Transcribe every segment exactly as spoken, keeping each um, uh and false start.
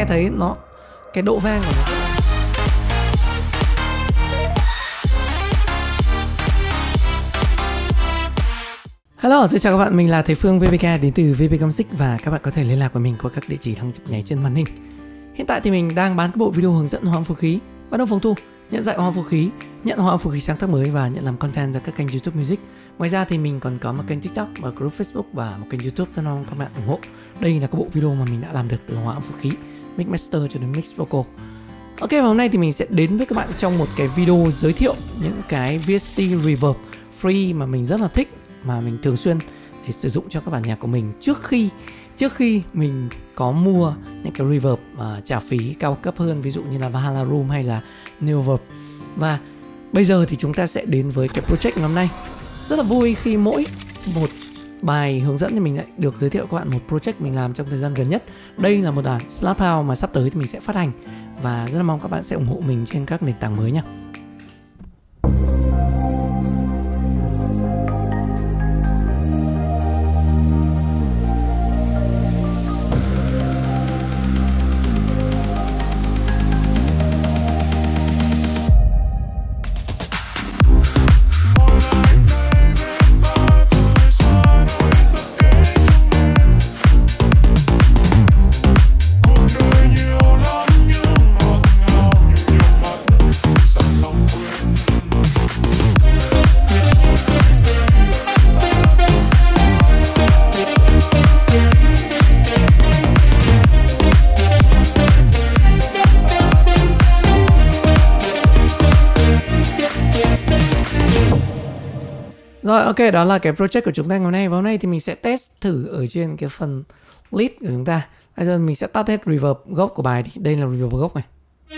nghe thấy nó cái độ vang của nó. Hello, xin chào các bạn, mình là thầy Phương vê pê ca đến từ vê pê Music và các bạn có thể liên lạc với mình qua các địa chỉ đăng nhập nháy trên màn hình. Hiện tại thì mình đang bán các bộ video hướng dẫn hoa âm phối khí, bắt đầu phòng thu, nhận dạy hoa âm phối khí, nhận hoa âm phối khí sáng tác mới và nhận làm content ra các kênh YouTube Music. Ngoài ra thì mình còn có một kênh TikTok và group Facebook và một kênh YouTube rất mong các bạn ủng hộ. Đây là các bộ video mà mình đã làm được từ hoa âm phối khí, mix master cho đến mix vocal. Ok, và hôm nay thì mình sẽ đến với các bạn trong một cái video giới thiệu những cái vê ét tê reverb free mà mình rất là thích, mà mình thường xuyên để sử dụng cho các bản nhạc của mình trước khi trước khi mình có mua những cái reverb uh, trả phí cao cấp hơn, ví dụ như là Valhalla Room hay là Neoverb. Và bây giờ thì chúng ta sẽ đến với cái project ngày hôm nay. Rất là vui khi mỗi một bài hướng dẫn thì mình lại được giới thiệu các bạn một project mình làm trong thời gian gần nhất. Đây là một bản Slap House mà sắp tới thì mình sẽ phát hành, và rất là mong các bạn sẽ ủng hộ mình trên các nền tảng mới nha. Rồi, ok, đó là cái project của chúng ta ngày hôm nay. Và hôm nay thì mình sẽ test thử ở trên cái phần lead của chúng ta. Bây giờ mình sẽ tắt hết reverb gốc của bài đi. Đây là reverb gốc này.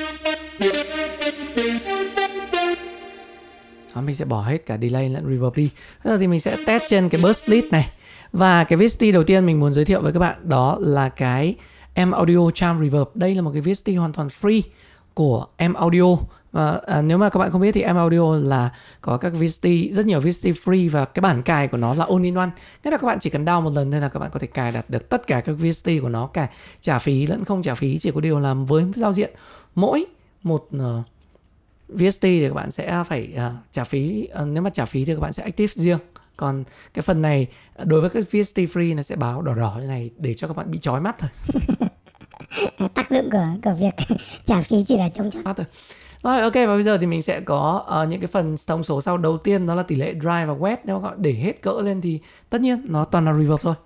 Đó, mình sẽ bỏ hết cả delay lẫn reverb đi. Bây giờ thì mình sẽ test trên cái burst lead này. Và cái vê ét tê đầu tiên mình muốn giới thiệu với các bạn đó là cái M Audio Charm Reverb. Đây là một cái vê ét tê hoàn toàn free của M Audio. Và à, nếu mà các bạn không biết thì M Audio là có các vê ét tê, rất nhiều vê ét tê free, và cái bản cài của nó là all in one. Nghĩa là các bạn chỉ cần download một lần nên là các bạn có thể cài đặt được tất cả các vê ét tê của nó, cả trả phí lẫn không trả phí. Chỉ có điều là với giao diện mỗi một uh, vê ét tê thì các bạn sẽ phải uh, trả phí. Uh, nếu mà trả phí thì các bạn sẽ active riêng. Còn cái phần này đối với các vê ét tê free nó sẽ báo đỏ đỏ như này để cho các bạn bị chói mắt thôi. Tác dụng của, của việc trả phí chỉ là chống chói mắt thôi. Rồi, ok, và bây giờ thì mình sẽ có uh, những cái phần thông số sau. Đầu tiên đó là tỷ lệ dry và wet. Nếu mà để hết cỡ lên thì tất nhiên nó toàn là reverb thôi.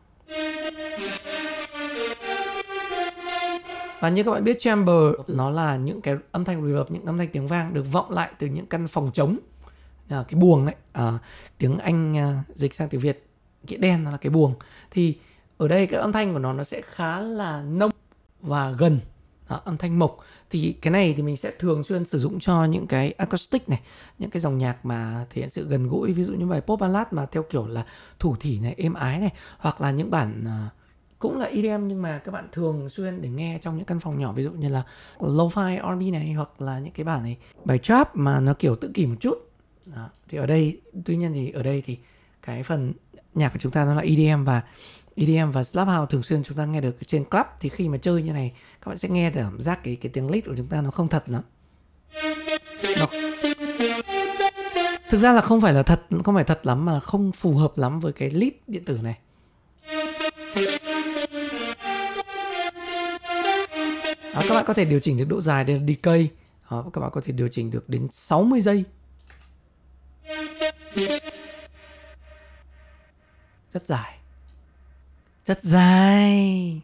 Và như các bạn biết, chamber nó là những cái âm thanh reverb, những âm thanh tiếng vang được vọng lại từ những căn phòng trống. À, cái buồng đấy, à, tiếng Anh uh, dịch sang tiếng Việt, cái đen nó là cái buồng. Thì ở đây cái âm thanh của nó nó sẽ khá là nông và gần. Đó, âm thanh mộc. Thì cái này thì mình sẽ thường xuyên sử dụng cho những cái acoustic này, những cái dòng nhạc mà thể hiện sự gần gũi, ví dụ như bài pop ballad mà theo kiểu là thủ thỉ này, êm ái này, hoặc là những bản uh, cũng là e đê em nhưng mà các bạn thường xuyên để nghe trong những căn phòng nhỏ, ví dụ như là lo-fi R and B này, hoặc là những cái bản này bài trap mà nó kiểu tự kỷ một chút. Đó, thì ở đây tuy nhiên thì ở đây thì cái phần nhạc của chúng ta nó là e đê em, và e đê em và Slap House thường xuyên chúng ta nghe được trên club. Thì khi mà chơi như này các bạn sẽ nghe được cảm giác cái, cái tiếng lead của chúng ta nó không thật lắm. Nó... Thực ra là không phải là thật, không phải thật lắm, mà không phù hợp lắm với cái lead điện tử này. Đó, các bạn có thể điều chỉnh được độ dài, đây là decay. Đó, các bạn có thể điều chỉnh được đến sáu mươi giây. Rất dài. Rất dài.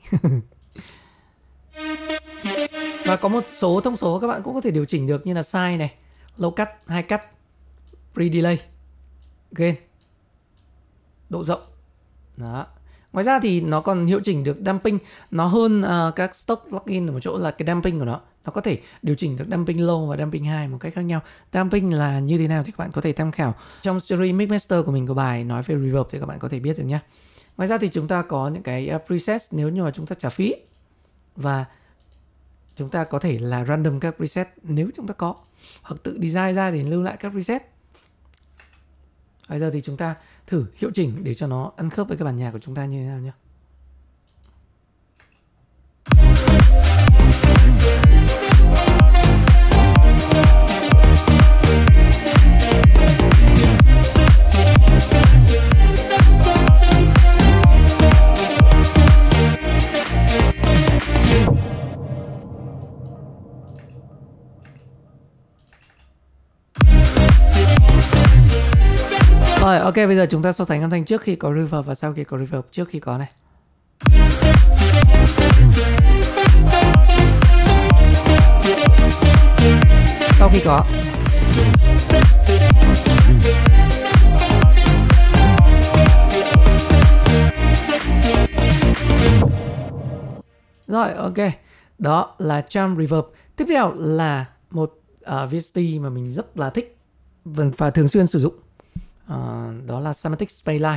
Và có một số thông số các bạn cũng có thể điều chỉnh được, như là size này, low cut, high cut, pre-delay, gain, độ rộng. Đó. Ngoài ra thì nó còn hiệu chỉnh được damping. Nó hơn uh, các stock plugin ở một chỗ là cái damping của nó. Nó có thể điều chỉnh được damping low và damping high một cách khác nhau. Damping là như thế nào thì các bạn có thể tham khảo trong series Mix Master của mình, có bài nói về reverb thì các bạn có thể biết được nhé. Ngoài ra thì chúng ta có những cái preset nếu như mà chúng ta trả phí, và chúng ta có thể là random các preset nếu chúng ta có, hoặc tự design ra để lưu lại các preset. Bây giờ thì chúng ta thử hiệu chỉnh để cho nó ăn khớp với cái bản nhạc của chúng ta như thế nào nhé. Rồi, ok, bây giờ chúng ta so sánh âm thanh trước khi có reverb và sau khi có reverb. Trước khi có này. Sau khi có. Rồi, ok. Đó là Charm Reverb. Tiếp theo là một uh, vê ét tê mà mình rất là thích và thường xuyên sử dụng. Uh, đó là Somatic Space Line.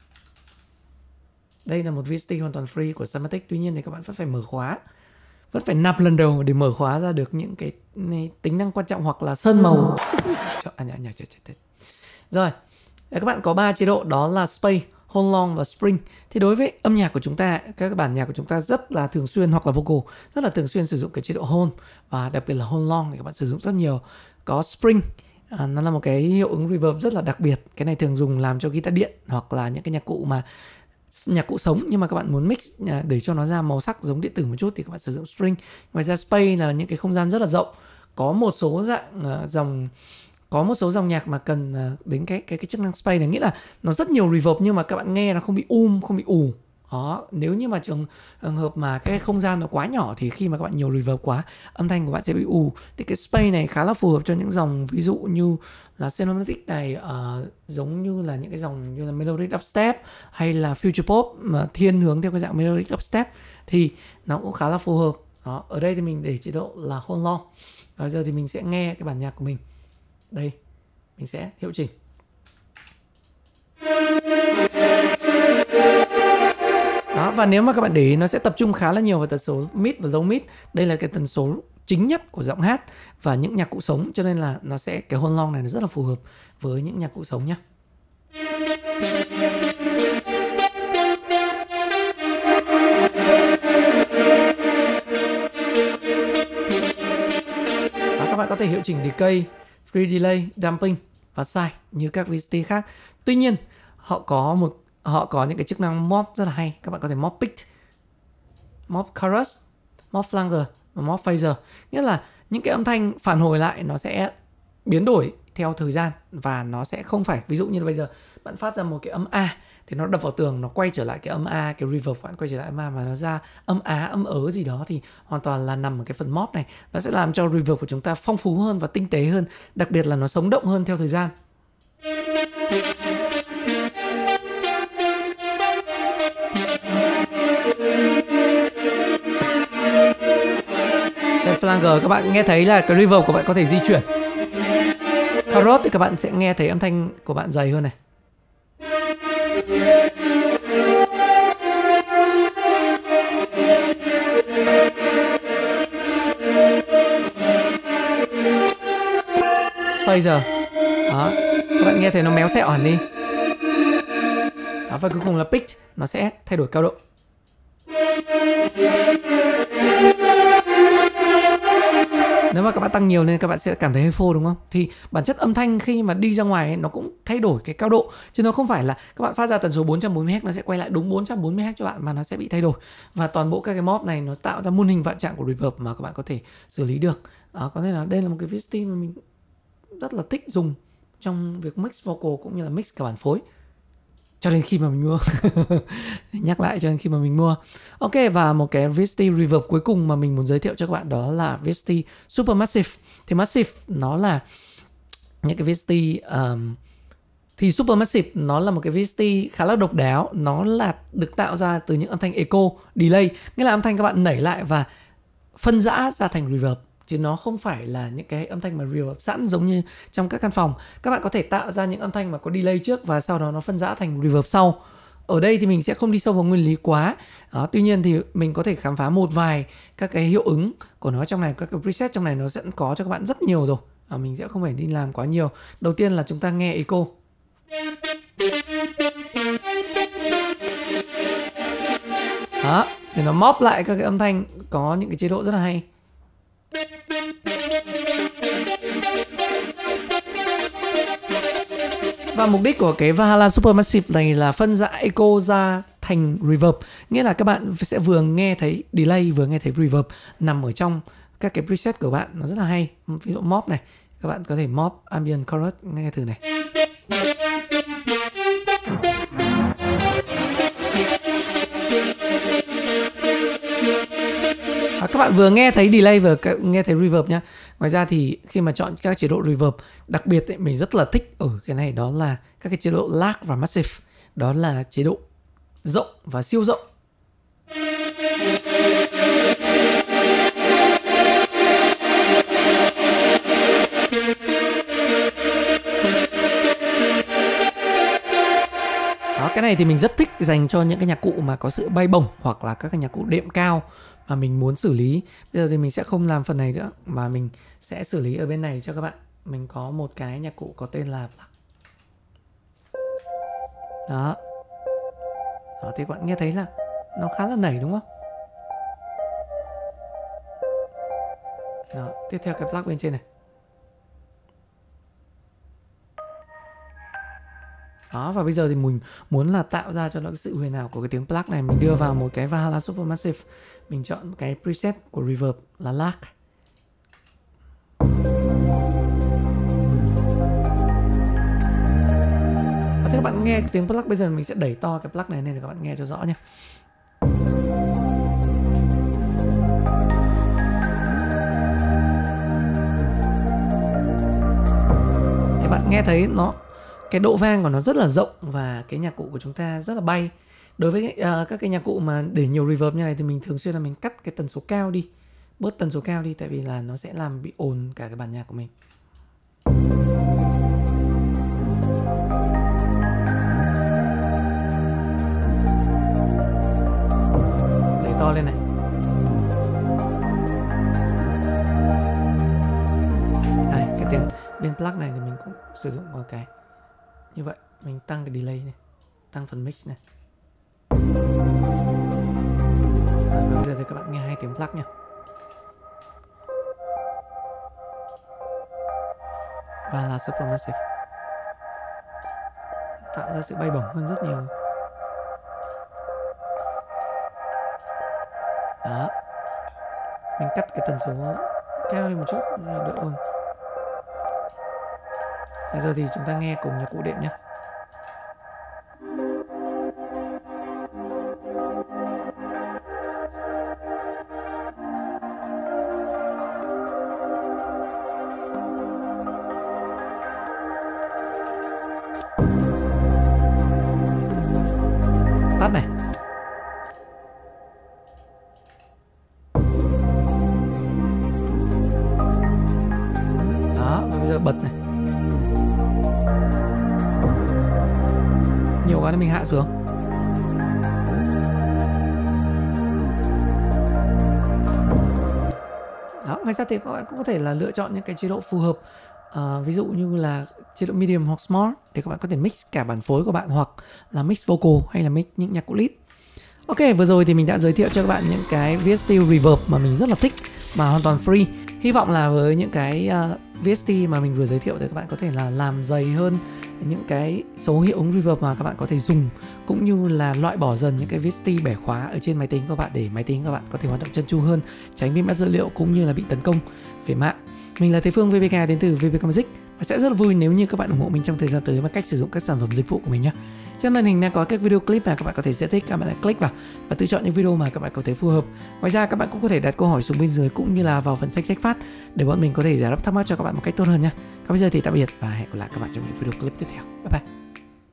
Đây là một vê ét tê hoàn toàn free của Somatic. Tuy nhiên thì các bạn vẫn phải mở khóa, vẫn phải nạp lần đầu để mở khóa ra được những cái này, tính năng quan trọng hoặc là sơn màu. À, nhả, nhả, nhả, nhả. Rồi, các bạn có ba chế độ, đó là Space, Hold Long và Spring. Thì đối với âm nhạc của chúng ta, các bản nhạc của chúng ta rất là thường xuyên, hoặc là vocal rất là thường xuyên sử dụng cái chế độ Hold, và đặc biệt là Hold Long thì các bạn sử dụng rất nhiều. Có Spring, à, nó là một cái hiệu ứng reverb rất là đặc biệt. Cái này thường dùng làm cho guitar điện hoặc là những cái nhạc cụ mà nhạc cụ sống, nhưng mà các bạn muốn mix để cho nó ra màu sắc giống điện tử một chút thì các bạn sử dụng Spring. Ngoài ra Space là những cái không gian rất là rộng, có một số dạng uh, dòng có một số dòng nhạc mà cần uh, đến cái cái cái chức năng Space này, nghĩa là nó rất nhiều reverb nhưng mà các bạn nghe nó không bị um, không bị ù. Đó, nếu như mà trường hợp mà cái không gian nó quá nhỏ thì khi mà các bạn nhiều reverb quá, âm thanh của bạn sẽ bị ù. Thì cái Space này khá là phù hợp cho những dòng ví dụ như là cinematic này, uh, giống như là những cái dòng như là melodic dubstep hay là future pop mà thiên hướng theo cái dạng melodic dubstep thì nó cũng khá là phù hợp. Đó, ở đây thì mình để chế độ là Hold Long. Bây giờ thì mình sẽ nghe cái bản nhạc của mình. Đây, mình sẽ hiệu chỉnh. Đó, và nếu mà các bạn để ý nó sẽ tập trung khá là nhiều vào tần số mid và low mid. Đây là cái tần số chính nhất của giọng hát và những nhạc cụ sống, cho nên là nó sẽ cái Hold Long này nó rất là phù hợp với những nhạc cụ sống nhé. Đó, các bạn có thể hiệu chỉnh decay, pre-delay, damping và size như các vê ét tê khác. Tuy nhiên họ có một họ có những cái chức năng mop rất là hay. Các bạn có thể mop pitch, mop chorus, mop flanger và mop phaser. Nghĩa là những cái âm thanh phản hồi lại nó sẽ biến đổi theo thời gian và nó sẽ không phải, ví dụ như là bây giờ bạn phát ra một cái âm A thì nó đập vào tường, nó quay trở lại cái âm A, cái reverb bạn quay trở lại âm A mà nó ra âm Á, âm ớ gì đó thì hoàn toàn là nằm ở cái phần mop này. Nó sẽ làm cho reverb của chúng ta phong phú hơn và tinh tế hơn, đặc biệt là nó sống động hơn theo thời gian. Đây, flanger các bạn nghe thấy là cái reverb của bạn có thể di chuyển. Chorus thì các bạn sẽ nghe thấy âm thanh của bạn dày hơn này. Phaser. Đó, các bạn nghe thấy nó méo xẹo hẳn đi. Đó, và cuối cùng là pitch, nó sẽ thay đổi cao độ. Nếu mà các bạn tăng nhiều nên các bạn sẽ cảm thấy hơi phô đúng không? Thì bản chất âm thanh khi mà đi ra ngoài ấy, nó cũng thay đổi cái cao độ. Chứ nó không phải là các bạn phát ra tần số bốn trăm bốn mươi héc nó sẽ quay lại đúng bốn trăm bốn mươi héc cho bạn, mà nó sẽ bị thay đổi. Và toàn bộ các cái mop này nó tạo ra muôn hình vạn trạng của reverb mà các bạn có thể xử lý được. Đó, có thể là đây là một cái vê ét tê mà mình rất là thích dùng trong việc mix vocal cũng như là mix cả bản phối. Cho đến khi mà mình mua. Nhắc lại cho đến khi mà mình mua. Ok, và một cái vê ét tê reverb cuối cùng mà mình muốn giới thiệu cho các bạn đó là vê ét tê Supermassive. Thì Massive nó là những cái vê ét tê um, thì Supermassive nó là một cái vê ét tê khá là độc đáo. Nó là được tạo ra từ những âm thanh echo, delay. Nghĩa là âm thanh các bạn nảy lại và phân rã ra thành reverb, chứ nó không phải là những cái âm thanh mà reverb sẵn giống như trong các căn phòng. Các bạn có thể tạo ra những âm thanh mà có delay trước và sau đó nó phân rã thành reverb sau. Ở đây thì mình sẽ không đi sâu vào nguyên lý quá. Đó, tuy nhiên thì mình có thể khám phá một vài các cái hiệu ứng của nó trong này, các cái preset trong này nó sẽ có cho các bạn rất nhiều rồi. À, mình sẽ không phải đi làm quá nhiều. Đầu tiên là chúng ta nghe echo. Đó, thì nó mop lại các cái âm thanh, có những cái chế độ rất là hay. Và mục đích của cái Valhalla Supermassive này là phân rã echo ra thành reverb. Nghĩa là các bạn sẽ vừa nghe thấy delay, vừa nghe thấy reverb nằm ở trong các cái preset của bạn. Nó rất là hay. Ví dụ mop này, các bạn có thể mop ambient chorus, nghe thử này. các bạn vừa nghe thấy delay vừa nghe thấy reverb nhá. Ngoài ra thì khi mà chọn các chế độ reverb, đặc biệt ấy, mình rất là thích ở cái này đó là các cái chế độ large và massive. Đó là chế độ rộng và siêu rộng. Đó, cái này thì mình rất thích dành cho những cái nhạc cụ mà có sự bay bổng hoặc là các cái nhạc cụ đệm cao mà mình muốn xử lý. Bây giờ thì mình sẽ không làm phần này nữa mà mình sẽ xử lý ở bên này cho các bạn. Mình có một cái nhạc cụ có tên là đó. Đó thì các bạn nghe thấy là nó khá là nảy đúng không? Đó, tiếp theo cái plug bên trên này. Đó, và bây giờ thì mình muốn là tạo ra cho nó cái sự huyền ảo của cái tiếng plug này. Mình đưa vào một cái Valhalla Supermassive. Mình chọn cái preset của reverb là large. Và thế các bạn nghe cái tiếng plug, bây giờ mình sẽ đẩy to cái plug này lên để các bạn nghe cho rõ nhé. Các bạn nghe thấy nó, cái độ vang của nó rất là rộng và cái nhạc cụ của chúng ta rất là bay. Đối với uh, các cái nhạc cụ mà để nhiều reverb như này thì mình thường xuyên là mình cắt cái tần số cao đi, bớt tần số cao đi, tại vì là nó sẽ làm bị ồn cả cái bản nhạc của mình. Đẩy to lên này. Đây, cái tiếng bên plug này thì mình cũng sử dụng một cái như vậy. Mình tăng cái delay này, tăng phần mix này. Và bây giờ thì các bạn nghe hai tiếng plug nha. Và là Supermassive, tạo ra sự bay bổng hơn rất nhiều. Đó, mình cắt cái tần số cao lên một chút để đỡ ồn. Bây giờ thì chúng ta nghe cùng nhạc cụ đệm nhé. Tắt này. Đó, và bây giờ bật này. Nhiều quá nên mình hạ xuống. Đó, ngoài ra thì các bạn cũng có thể là lựa chọn những cái chế độ phù hợp. Uh, ví dụ như là chế độ medium hoặc smart để các bạn có thể mix cả bản phối của bạn, hoặc là mix vocal hay là mix những nhạc cụ lead. Ok, vừa rồi thì mình đã giới thiệu cho các bạn những cái vê ét tê reverb mà mình rất là thích mà hoàn toàn free. Hy vọng là với những cái uh, vê ét tê mà mình vừa giới thiệu thì các bạn có thể là làm dày hơn những cái số hiệu ứng reverb mà các bạn có thể dùng, cũng như là loại bỏ dần những cái vê ét tê bẻ khóa ở trên máy tính của bạn để máy tính của bạn có thể hoạt động trơn tru hơn, tránh bị mất dữ liệu cũng như là bị tấn công về mạng. Mình là Thế Phương vê pê ca đến từ vê pê ca Music và sẽ rất là vui nếu như các bạn ủng hộ mình trong thời gian tới và cách sử dụng các sản phẩm dịch vụ của mình nhé. Trên màn hình đang có các video clip mà các bạn có thể sẽ thích, các bạn hãy click vào và tự chọn những video mà các bạn có thể phù hợp. Ngoài ra các bạn cũng có thể đặt câu hỏi xuống bên dưới cũng như là vào phần sách trách phát để bọn mình có thể giải đáp thắc mắc cho các bạn một cách tốt hơn nhé. Còn bây giờ thì tạm biệt và hẹn gặp lại các bạn trong những video clip tiếp theo. Bye bye.